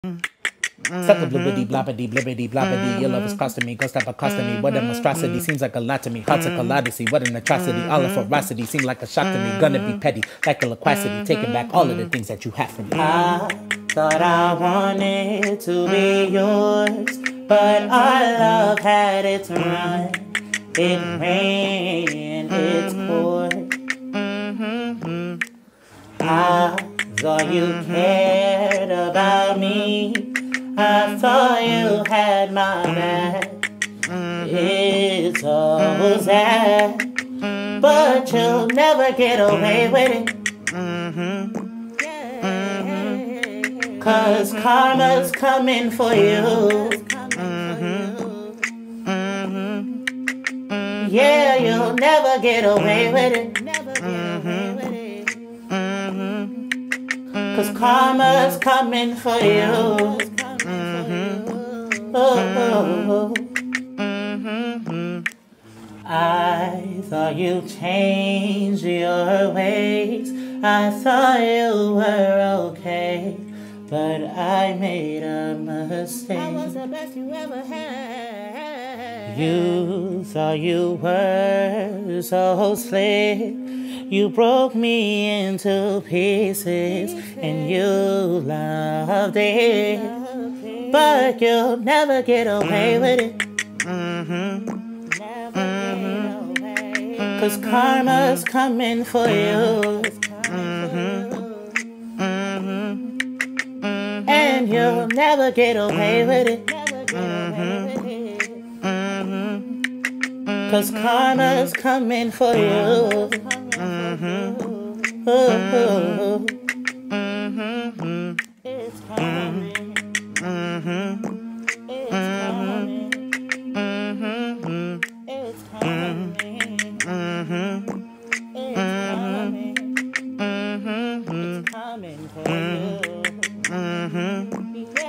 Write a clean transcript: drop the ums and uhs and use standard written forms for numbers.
Suck a blibbity bloppity blibbity bloppity. Your love is costing me, ghost up accosting me. What a monstrosity, seems like a lot to me. Heart's a collidity, what an atrocity. All of ferocity seems like a shock to me. Gonna be petty, like a loquacity, taking back all of the things that you have from me. I thought I wanted to be yours, but our love had its run. It ran its course. I thought you cared about me. I thought you had my back. It's all sad, but you'll never get away with it. 'Cause karma's coming for you. Yeah, you'll never get away with it. 'Cause karma's coming for you. Oh. I thought you changed your ways. I thought you were okay, but I made a mistake. I was the best you ever had. You thought you were so slick. You broke me into pieces, and you loved it. But you'll never get away with it. 'Cause karma's coming for you. And you'll never get away with it. 'Cause karma's coming for you. Oh. It's coming. It's coming. It's coming. It's coming for you.